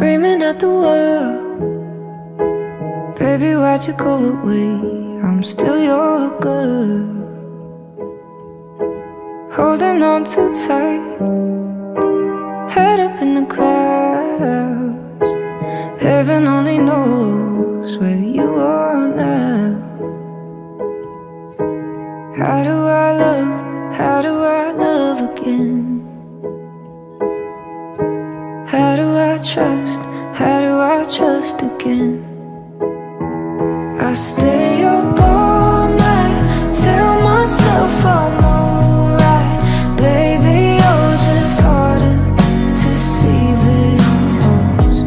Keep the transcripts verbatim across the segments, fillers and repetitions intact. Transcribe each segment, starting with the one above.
screaming at the world. Baby, why'd you go away? I'm still your girl. Holding on too tight, head up in the clouds. Heaven only knows where you are now. How do I love, how do I love again? How do I trust, how do I trust again? I stay up all night, tell myself I'm alright. Baby, you're just harder to see than most.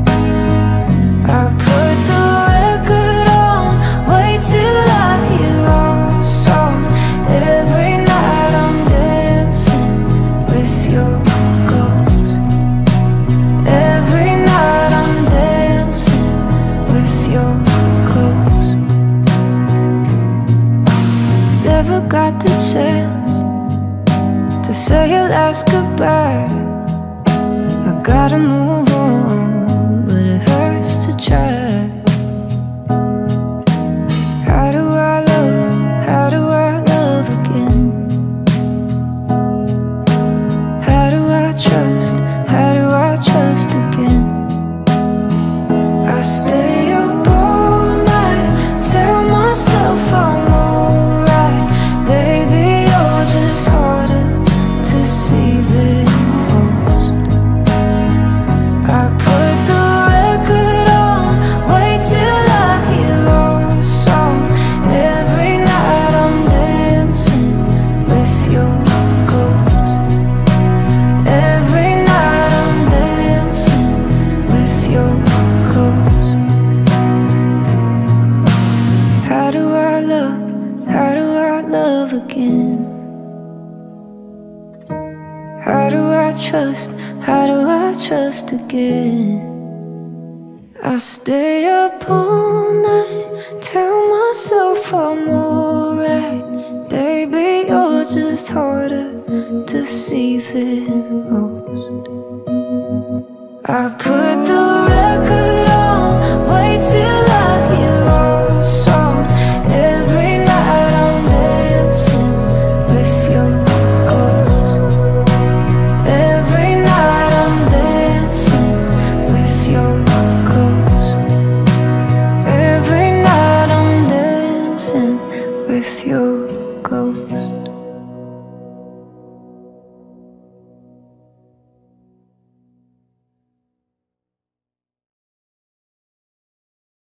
I put the record on, wait till I hear our song. Every night I'm dancing with your ghost. Every night I'm dancing with your ghost. Never got the chance to say your last goodbye. I gotta move on, but it hurts to try. How do I love, how do I love again? How do I trust, how do I trust again? I stay up all night, tell myself I'm alright. Baby, you're just harder to see than most. I put the record on, wait till I hear our song. Every night I'm dancing with your ghost. Every night I'm dancing with your ghost. How do I love, how do I love again? How do I trust, how do I trust again? I stay up all night, tell myself I'm alright. Baby, you're just harder to see than most. I put the record on, wait till I hear our song. Every night I'm dancing with your ghost. Every night I'm dancing with your ghost. Every night I'm dancing with your ghost.